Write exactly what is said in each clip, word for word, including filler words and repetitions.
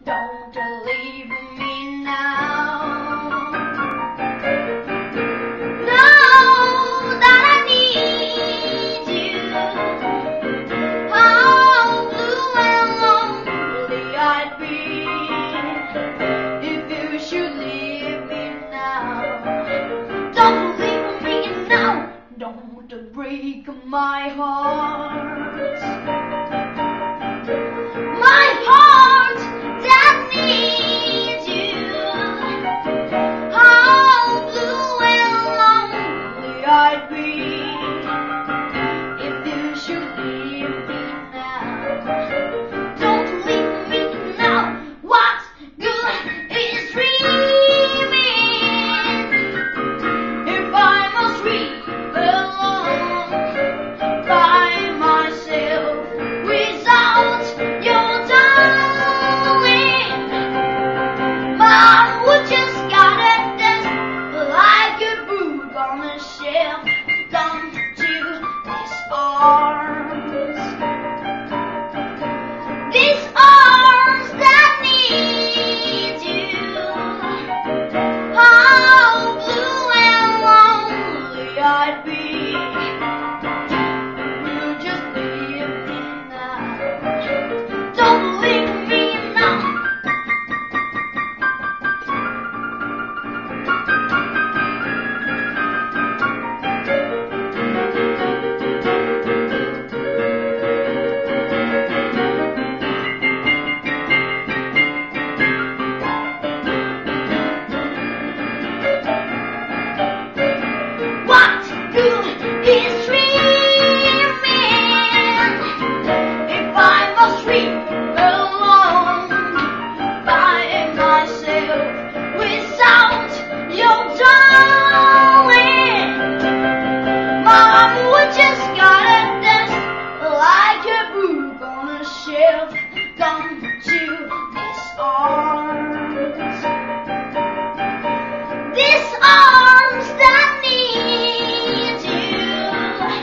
Don't leave me now. Know that I need you. How blue and lonely I'd be if you should leave me now. Don't leave me now. Don't break my heart. My heart that needs you. How blue and lonely I'd be if you should leave me now. Don't leave me now. What good is dreaming if I must weep alone by myself without your darling? Mom would just gotta dance like a brood on a shelf. Come to these arms, these arms that need you. How blue and lonely I'd be if you just leave me now. Don't leave me now. What good is dreaming if I must weep alone by myself without your darling? Mom would just gotta dance like a brook on a shelf. Come to these arms, these arms that need you.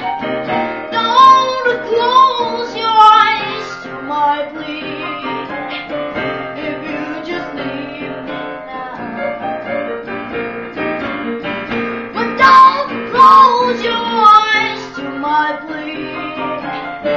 Don't close your eyes to my plea if you just leave me now. But don't close your eyes to my plea.